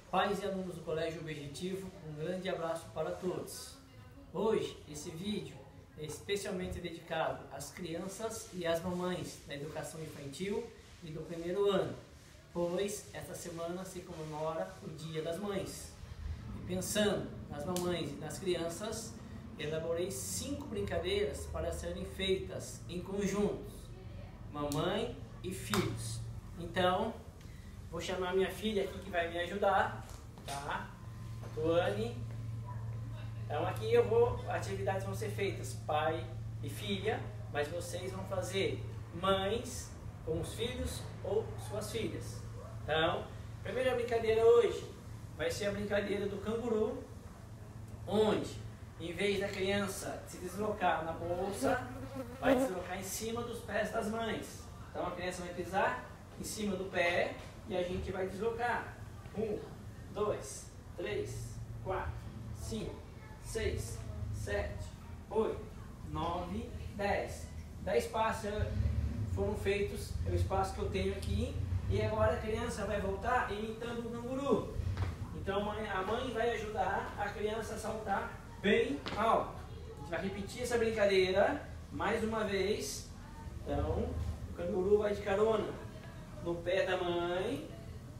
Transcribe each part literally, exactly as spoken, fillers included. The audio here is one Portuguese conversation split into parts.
Pais e alunos do Colégio Objetivo, um grande abraço para todos. Hoje, esse vídeo é especialmente dedicado às crianças e às mamães da educação infantil e do primeiro ano, pois esta semana se comemora o Dia das Mães. E pensando nas mamães e nas crianças, elaborei cinco brincadeiras para serem feitas em conjuntos, mamãe e filhos. Então, vou chamar minha filha aqui que vai me ajudar, tá? A Tuane. Então aqui eu vou, atividades vão ser feitas pai e filha, mas vocês vão fazer mães com os filhos ou suas filhas. Então, a primeira brincadeira hoje vai ser a brincadeira do canguru, onde em vez da criança se deslocar na bolsa, vai deslocar em cima dos pés das mães. Então a criança vai pisar em cima do pé e a gente vai deslocar. Um, dois, três, quatro, cinco, seis, sete, oito, nove, dez. Dez passos foram feitos, é o espaço que eu tenho aqui. E agora a criança vai voltar imitando o canguru. Então a mãe vai ajudar a criança a saltar bem alto. A gente vai repetir essa brincadeira mais uma vez. Então o canguru vai de carona no pé da mãe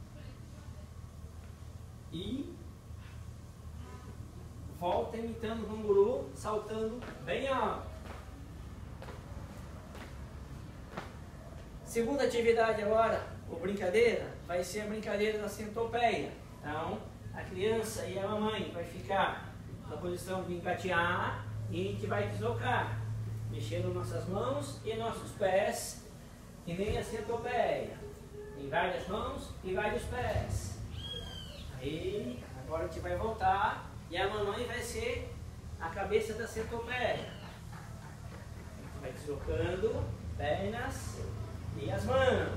e volta imitando o canguru, saltando bem alto. Segunda atividade agora, ou brincadeira, vai ser a brincadeira da centopeia. Então, a criança e a mamãe vai ficar na posição de engatear e a gente vai deslocar, mexendo nossas mãos e nossos pés, que nem a centopeia. Tem várias mãos e vários pés. Aí, agora a gente vai voltar e a mamãe vai ser a cabeça da centopeia. Vai deslocando pernas e as mãos.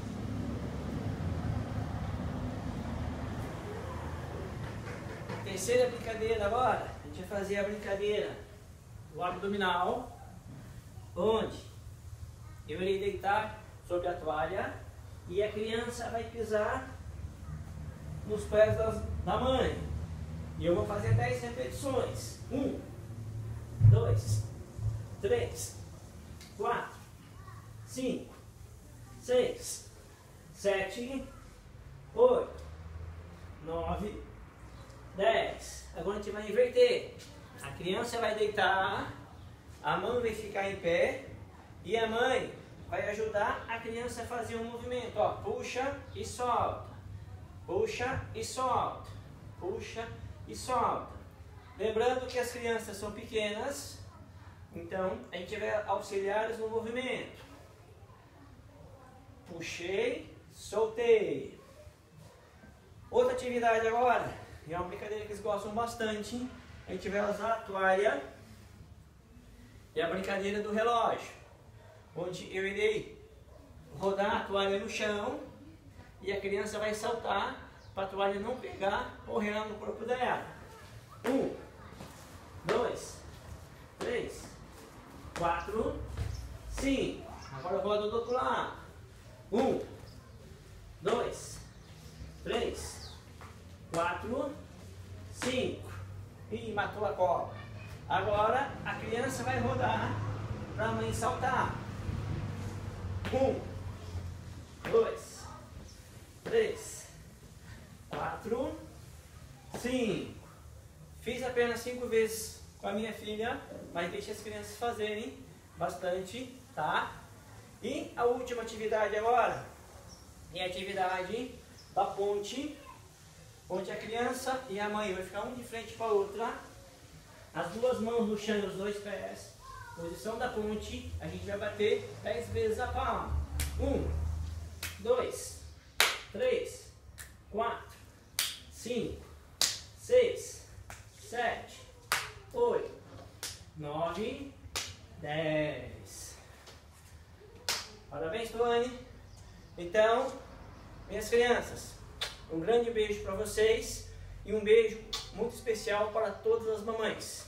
Terceira brincadeira agora, a gente vai fazer a brincadeira do abdominal, onde eu irei deitar sobre a toalha e a criança vai pisar nos pés das, da mãe. E eu vou fazer dez repetições. Um, dois, três, quatro, cinco, seis, sete, oito, nove, dez. Agora a gente vai inverter. A criança vai deitar, a mãe vai ficar em pé e a mãe vai ajudar a criança a fazer um movimento. Ó, puxa e solta. Puxa e solta. Puxa e solta. Lembrando que as crianças são pequenas, então a gente vai auxiliá-las no movimento. Puxei, soltei. Outra atividade agora, e é uma brincadeira que eles gostam bastante. A gente vai usar a toalha e a brincadeira do relógio, onde eu irei rodar a toalha no chão e a criança vai saltar para a toalha não pegar ou relar no corpo dela. Um, dois, três, quatro, cinco. Agora roda do outro lado. Um, dois, três, quatro, cinco. Ih, matou a cobra. Agora a criança vai rodar para a mãe saltar. Um, dois, três, quatro, cinco. Fiz apenas cinco vezes com a minha filha, mas deixa as crianças fazerem bastante, tá? E a última atividade agora é a atividade da ponte, onde a criança e a mãe vai ficar um de frente para a outra, as duas mãos no chão e os dois pés. Posição da ponte, a gente vai bater dez vezes a palma. Um, dois, três, quatro, cinco, seis, sete, oito, nove, dez. Parabéns, Tuane. Então, minhas crianças, um grande beijo para vocês e um beijo muito especial para todas as mamães.